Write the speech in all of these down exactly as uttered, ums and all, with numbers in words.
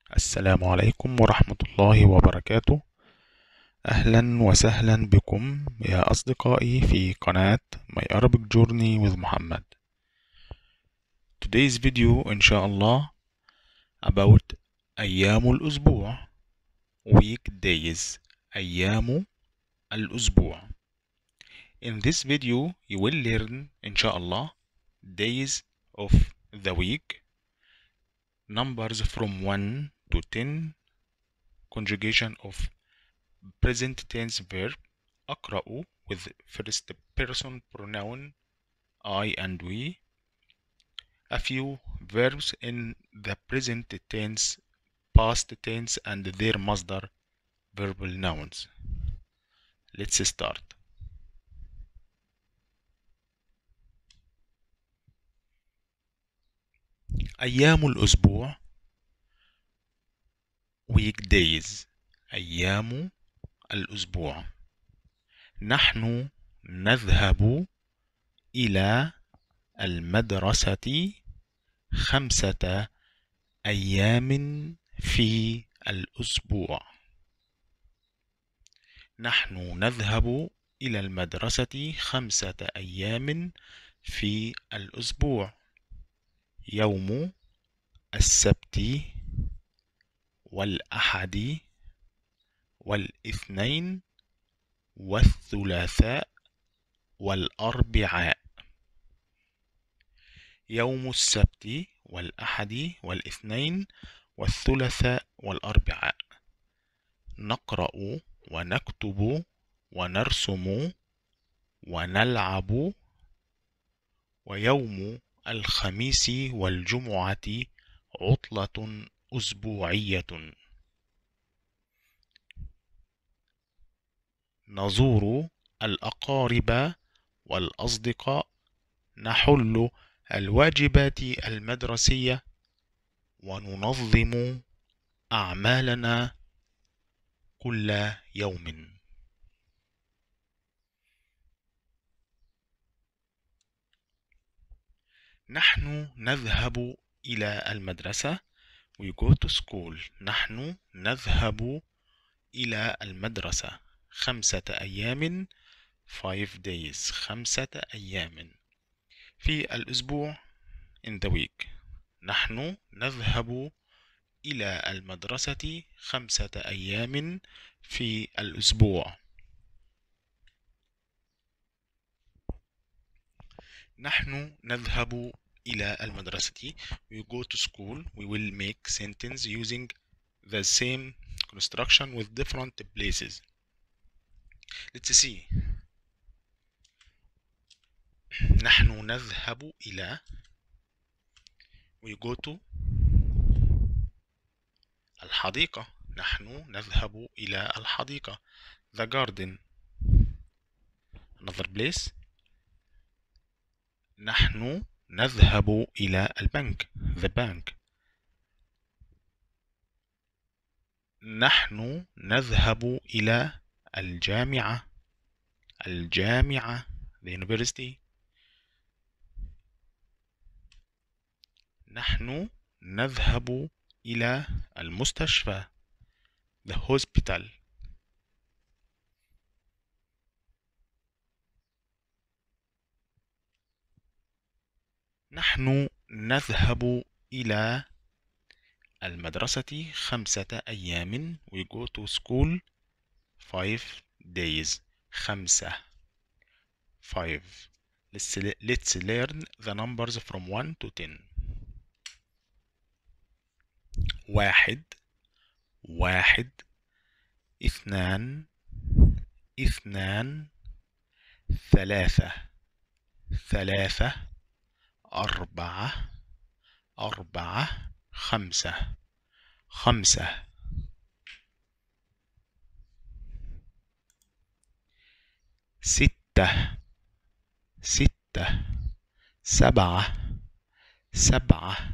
السلام عليكم ورحمة الله وبركاته. أهلا وسهلا بكم يا أصدقائي في قناة My Arabic Journey with محمد. Today's video إن شاء الله about أيام الأسبوع weekdays أيام الأسبوع. In this video you will learn إن شاء الله days of the week, numbers from one to ten, conjugation of present tense verb أقرأ with first person pronoun I and we, a few verbs in the present tense, past tense and their masdar verbal nouns. Let's start. أيام الأسبوع weekdays أيام الأسبوع. نحن نذهب إلى المدرسة خمسة أيام في الأسبوع. نحن نذهب إلى المدرسة خمسة أيام في الأسبوع. يوم السبت والأحد والاثنين والثلاثاء والأربعاء. يوم السبت والأحد والاثنين والثلاثاء والأربعاء. نقرأ ونكتب ونرسم ونلعب. ويوم الخميس والجمعة عطلة أسبوعية. نزور الأقارب والأصدقاء. نحل الواجبات المدرسية وننظم أعمالنا كل يوم. نحن نذهب إلى المدرسة. We go to school. نحن نذهب إلى المدرسة خمسة أيام five days خمسة أيام في الأسبوع in the week. نحن نذهب إلى المدرسة خمسة أيام في الأسبوع. نحن نذهب إلى المدرسة. We go to school. We will make sentence using the same construction with different places. Let's see. نحن نذهب إلى We go to الحديقة. نحن نذهب إلى الحديقة The garden. Another place. نحن نذهب إلى البنك The bank. نحن نذهب إلى الجامعة الجامعة The university. نحن نذهب إلى المستشفى The hospital. نحن نذهب إلى المدرسة خمسة أيام. We go to school five days خمسة five. Let's, let's learn the numbers from one to ten. واحد واحد اثنان اثنان ثلاثة ثلاثة أربعة أربعة خمسة خمسة ستة ستة سبعة سبعة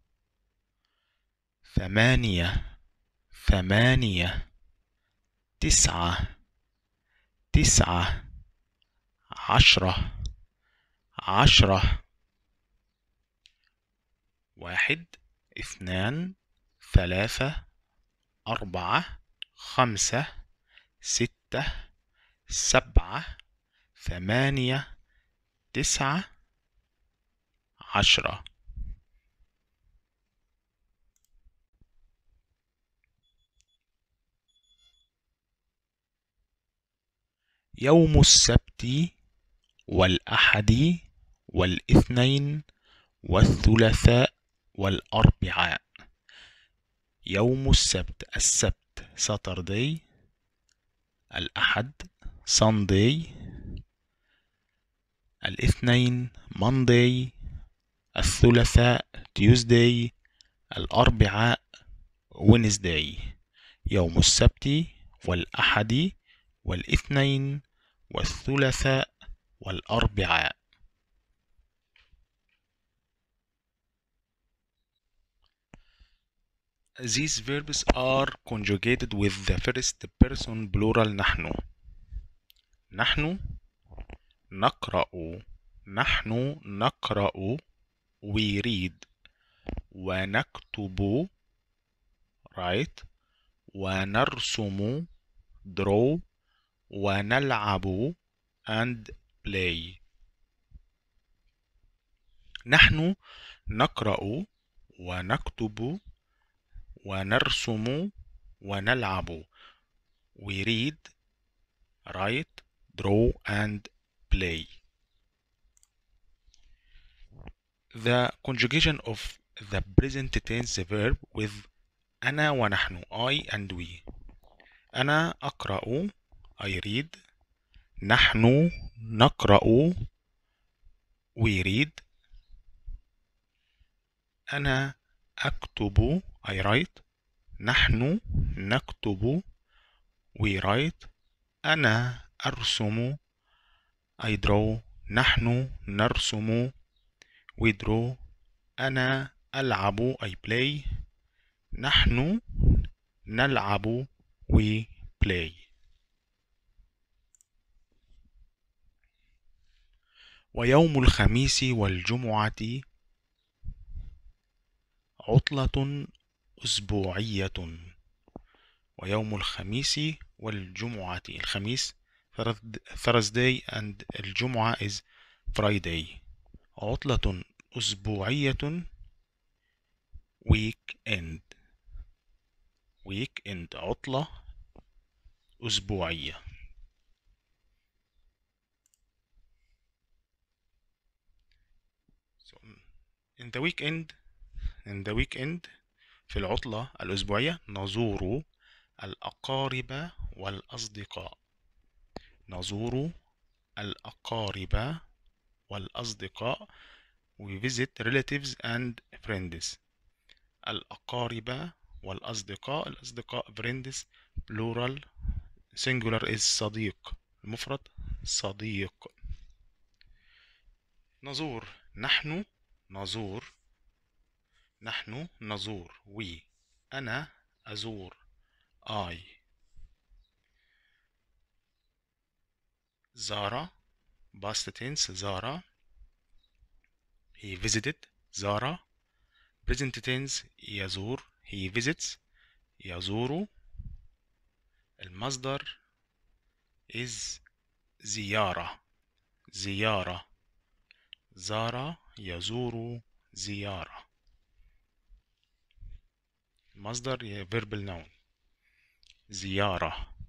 ثمانية ثمانية تسعة تسعة عشرة عشرة. واحد اثنان ثلاثة أربعة خمسة ستة سبعة ثمانية تسعة عشرة. يوم السبت والأحد والاثنين والثلاثاء والأربعاء. يوم السبت، السبت Saturday، الأحد Sunday، الاثنين Monday، الثلاثاء Tuesday، الأربعاء Wednesday. يوم السبت والأحد والاثنين والثلاثاء والأربعاء. These verbs are conjugated with the first person plural نحن. نحن نقرأ، نحن نقرأ we read، ونكتب write، ونرسم draw، ونلعب and play. نحن نقرأ ونكتب ونرسم ونلعب we read write draw and play. The conjugation of the present tense verb with أنا ونحن I and we. أنا أقرأ I read، نحن نقرأ we read، أنا أكتب I write، نحن نكتب we write، أنا أرسم I draw، نحن نرسم we draw، أنا ألعب I play، نحن نلعب we play. ويوم الخميس والجمعة عطلة أسبوعية. ويوم الخميس والجمعة، الخميس Thursday and الجمعة is Friday. عطلة أسبوعية weekend. weekend عطلة أسبوعية. so in the weekend in the weekend في العطلة الأسبوعية نزور الأقارب والأصدقاء. نزور الأقارب والأصدقاء we visit relatives and friends. الأقارب والأصدقاء، الأصدقاء friends plural، singular is صديق، المفرد صديق. نزور نحن نزور نحن نزور we. أنا أزور I. زار past tense زار he visited زار. present tense يزور he visits يزور. المصدر is زيارة زيارة. زار يزور زيارة. المصدر verbal noun زيارة.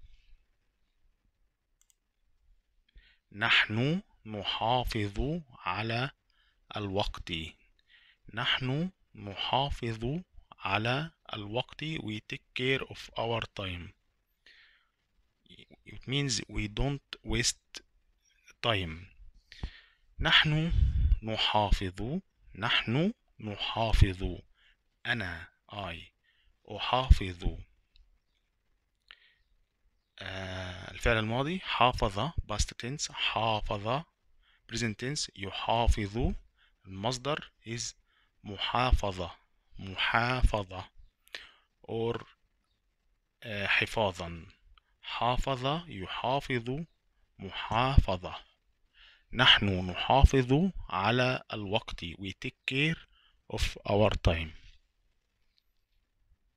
نحن نحافظ على الوقت. نحن نحافظ على الوقت we take care of our time. It means we don't waste time. نحن نحافظ نحن نحافظ أنا I أحافظ. آه الفعل الماضي حافظ past tense حافظ. present tense يحافظ. المصدر is محافظة محافظة or آه حفاظا. حافظ يحافظ محافظة. نحن نحافظ على الوقت we take care of our time.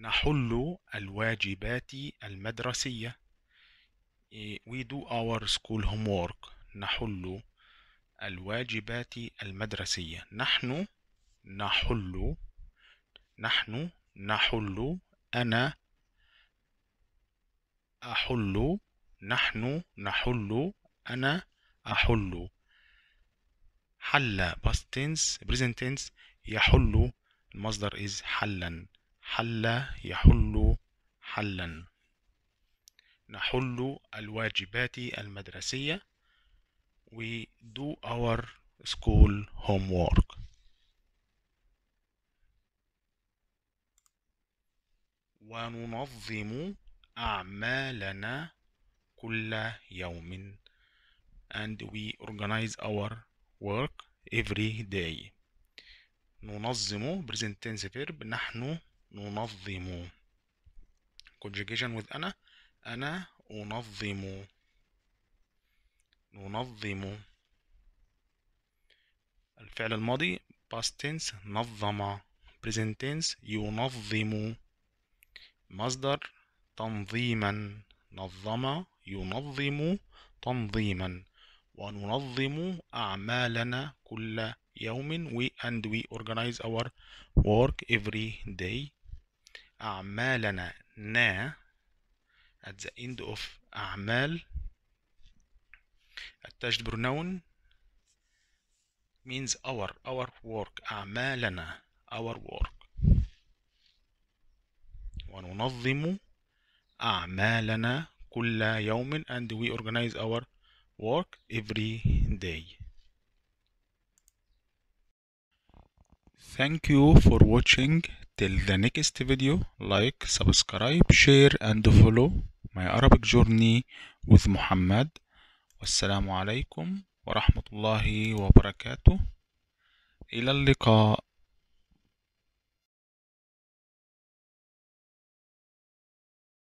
نحل الواجبات المدرسية. We do our school homework. نحل الواجبات المدرسية. نحن نحل نحن نحل أنا أحل نحن نحل أنا أحل. حل past tense present tense يحل المصدر is حلا. حل يحل حلا. نحل الواجبات المدرسية. We do our school homework. وننظم أعمالنا كل يوم. And we organize our work every day. ننظم present tense verb نحن ننظم. Conjugation with أنا أنا أنظم. ننظم. الفعل الماضي past tense نظم. present tense ينظم. مصدر تنظيما. نظم ينظم تنظيما. وننظم أعمالنا كل يوم. we and we organize our work every day. أعمالنا نا at the end of أعمال attached pronoun means our our work. أعمالنا our work. وننظم أعمالنا كل يوم and we organize our work every day. Thank you for watching. Till the next video, like, subscribe, share and follow my Arabic journey with Muhammad. والسلام عليكم ورحمة الله وبركاته. إلى اللقاء.